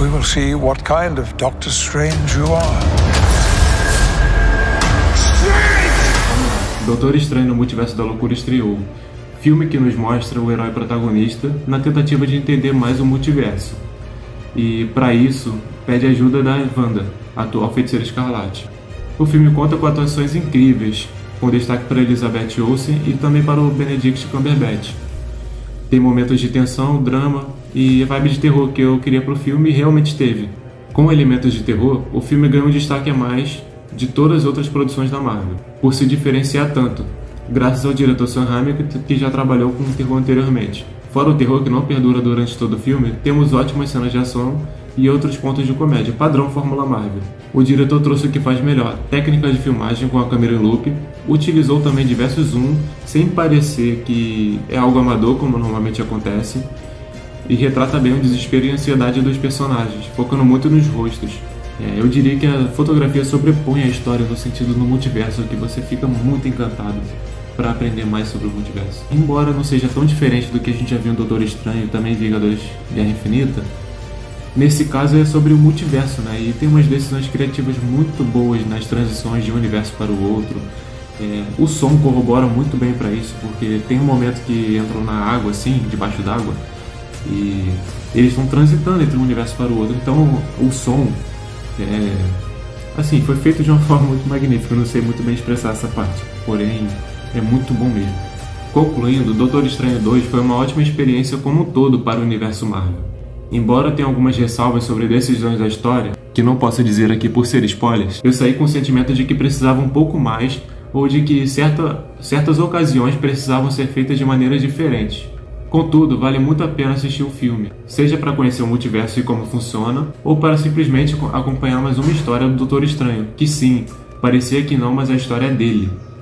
we will see what kind of Doctor Strange you are. Doutor Estranho no Multiverso da Loucura estreou. Filme que nos mostra o herói protagonista na tentativa de entender mais o multiverso. E, para isso, pede ajuda da Wanda, a atual Feiticeira Escarlate. O filme conta com atuações incríveis, com destaque para Elizabeth Olsen e também para o Benedict Cumberbatch. Tem momentos de tensão, drama e vibe de terror que eu queria pro filme e realmente teve. Com elementos de terror, o filme ganhou um destaque a mais de todas as outras produções da Marvel, por se diferenciar tanto, graças ao diretor Sam Raimi, que já trabalhou com terror anteriormente. Fora o terror que não perdura durante todo o filme, temos ótimas cenas de ação e outros pontos de comédia, padrão Fórmula Marvel. O diretor trouxe o que faz melhor, técnica de filmagem com a câmera em loop, utilizou também diversos zoom, sem parecer que é algo amador, como normalmente acontece, e retrata bem o desespero e a ansiedade dos personagens, focando muito nos rostos. Eu diria que a fotografia sobrepõe a história no sentido no multiverso, que você fica muito encantado para aprender mais sobre o multiverso. Embora não seja tão diferente do que a gente já viu em Doutor Estranho e também Vingadores Guerra Infinita, nesse caso é sobre o multiverso, né? E tem umas decisões criativas muito boas nas transições de um universo para o outro. O som corrobora muito bem para isso, porque tem um momento que entram na água, assim, debaixo d'água, e eles estão transitando entre um universo para o outro. Então o som assim, foi feito de uma forma muito magnífica. Eu não sei muito bem expressar essa parte, porém é muito bom mesmo. Concluindo, Doutor Estranho 2 foi uma ótima experiência como um todo para o universo Marvel. Embora tenha algumas ressalvas sobre decisões da história, que não posso dizer aqui por ser spoilers, eu saí com o sentimento de que precisava um pouco mais, ou de que certas ocasiões precisavam ser feitas de maneiras diferentes. Contudo, vale muito a pena assistir o filme, seja para conhecer o multiverso e como funciona, ou para simplesmente acompanhar mais uma história do Doutor Estranho, que sim, parecia que não, mas a história é dele.